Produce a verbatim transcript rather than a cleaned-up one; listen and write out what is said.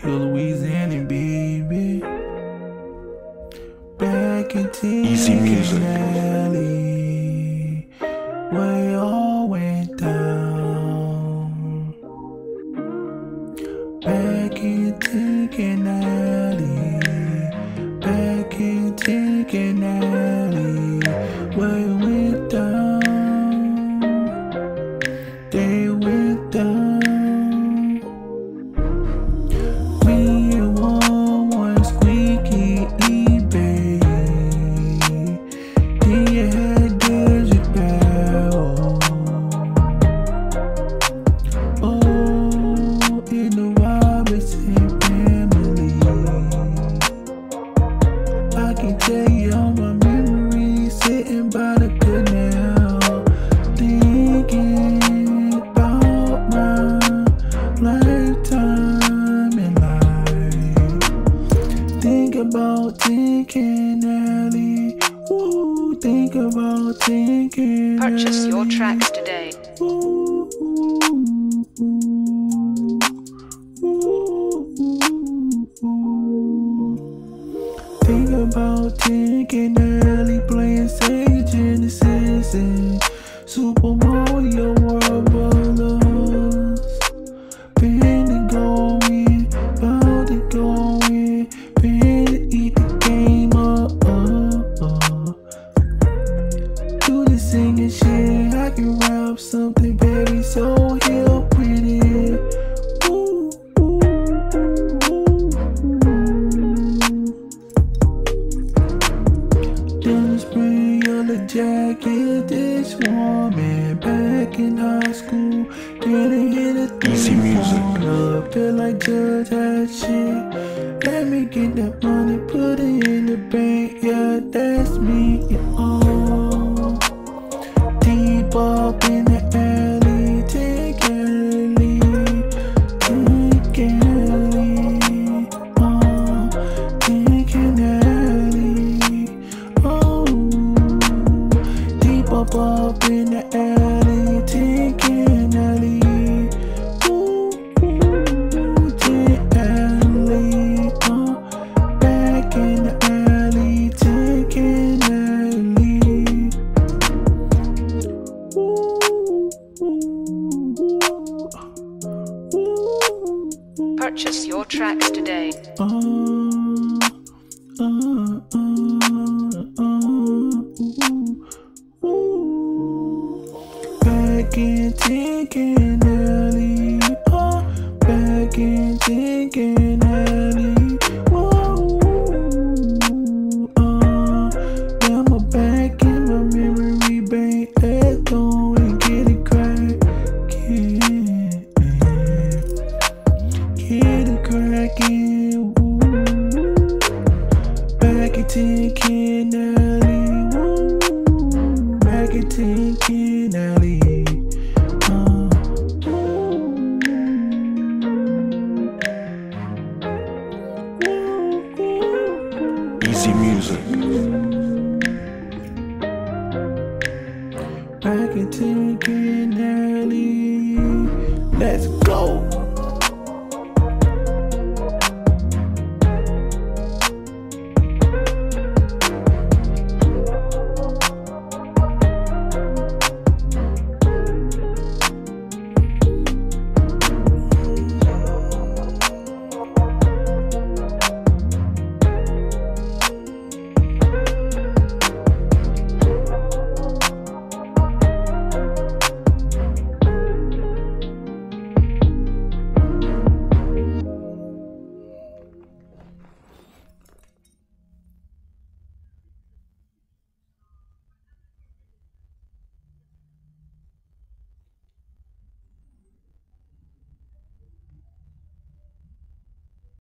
Pure Louisianan, baby. Back in Tinkin Alley, where it all went down. Back in Tinkin Alley, back in Tinkin Alley, where it went down. They went down. Me and one one squeaky eBay. Then you had Desert Barrel. Oh, in the Robinson family. I can tell you all my memories sitting by the canal, thinking about my lifetime in life. Think about Tinkin Alley. Ooh, think about Tinkin Alley. Purchase your tracks today. Ooh, ooh, ooh, ooh, ooh. Think about Tinkin Alley, playing Sage in the season. Super Mario World Brothers. Been to go in, about to go in. Been to eat the game up. Uh, uh. Do the singing shit, I can rap something, baby, so hell pretty. Ooh, ooh, ooh, ooh. Then spring yellow jacket, this woman back in high school. Didn't hit a Easy music. up, feel like just that shit. Let me get that money, put it in the bank, yeah, that's me. Oh, deep up in the alley, Tinkin Alley, Tinkin Alley, oh, Tinkin Alley, oh, deep up up in the alley, Tinkin Alley. Ooh, ooh, Tinkin Alley, uh, back in the alley, Tinkin Alley. Ooh, ooh, ooh, ooh. Purchase your tracks today. Uh, uh, uh, uh, ooh, ooh. Back in Tinkin